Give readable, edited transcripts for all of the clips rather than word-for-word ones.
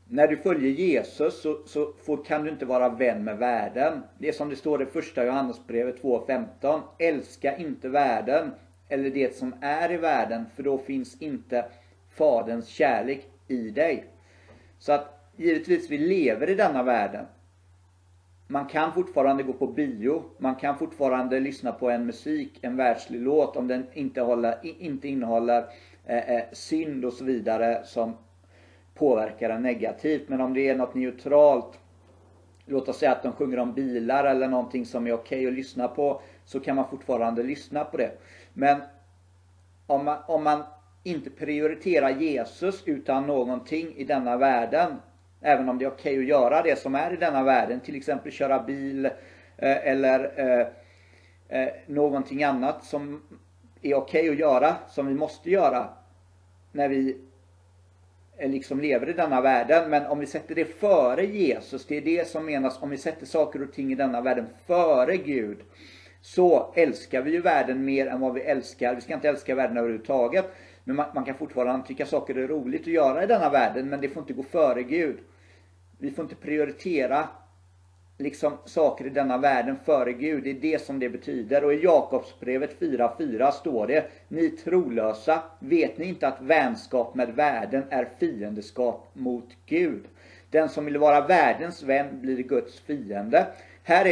när du följer Jesus kan du inte vara vän med världen. Det är som det står i första Johannesbrevet 2:15. Älska inte världen eller det som är i världen, för då finns inte Faderns kärlek i dig. Så att givetvis vi lever i denna världen. Man kan fortfarande gå på bio. Man kan fortfarande lyssna på en musik, en världslig låt, om den inte innehåller synd och så vidare som påverkar en negativt. Men om det är något neutralt, låt oss säga att de sjunger om bilar eller någonting som är okej att lyssna på, så kan man fortfarande lyssna på det. Men om man inte prioriterar Jesus utan någonting i denna världen, även om det är okej att göra det som är i denna världen, till exempel köra bil eller någonting annat som är okej att göra, som vi måste göra när vi liksom lever i denna världen. Men om vi sätter det före Jesus, det är det som menas, om vi sätter saker och ting i denna världen före Gud, så älskar vi ju världen mer än vad vi älskar. Vi ska inte älska världen överhuvudtaget, men man kan fortfarande tycka saker är roligt att göra i denna världen, men det får inte gå före Gud. Vi får inte prioritera liksom saker i denna världen före Gud. Det är det som det betyder. Och i Jakobsbrevet 4:4 står det: ni trolösa, vet ni inte att vänskap med världen är fiendeskap mot Gud? Den som vill vara världens vän blir Guds fiende. Här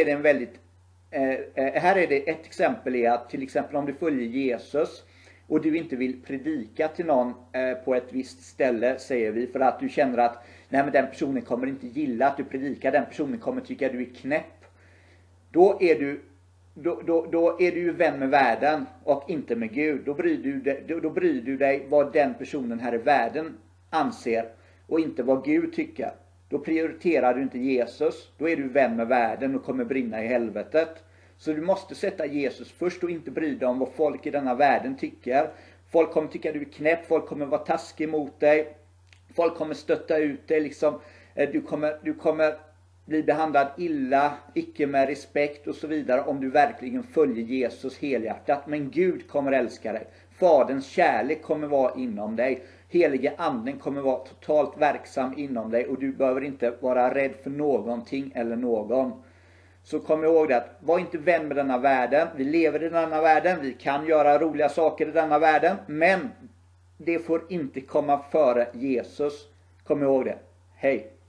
är det ett exempel, är att till exempel om du följer Jesus och du inte vill predika till någon på ett visst ställe, säger vi, för att du känner att nej, men den personen kommer inte gilla att du predikar, den personen kommer tycka att du är knäpp. Då är du ju vän med världen och inte med Gud. Då bryr du dig vad den personen här i världen anser och inte vad Gud tycker. Då prioriterar du inte Jesus. Då är du vän med världen och kommer brinna i helvetet. Så du måste sätta Jesus först och inte bry dig om vad folk i denna världen tycker. Folk kommer tycka att du är knäpp, folk kommer vara taskiga mot dig. Folk kommer stötta ut dig liksom. Du kommer bli behandlad illa, icke med respekt och så vidare, om du verkligen följer Jesus helhjärtat. Men Gud kommer älska dig. Faderns kärlek kommer vara inom dig. Helige anden kommer vara totalt verksam inom dig, och du behöver inte vara rädd för någonting eller någon. Så kom ihåg det, var inte vän med denna världen. Vi lever i denna världen, vi kan göra roliga saker i denna världen, men det får inte komma före Jesus. Kom ihåg det. Hej!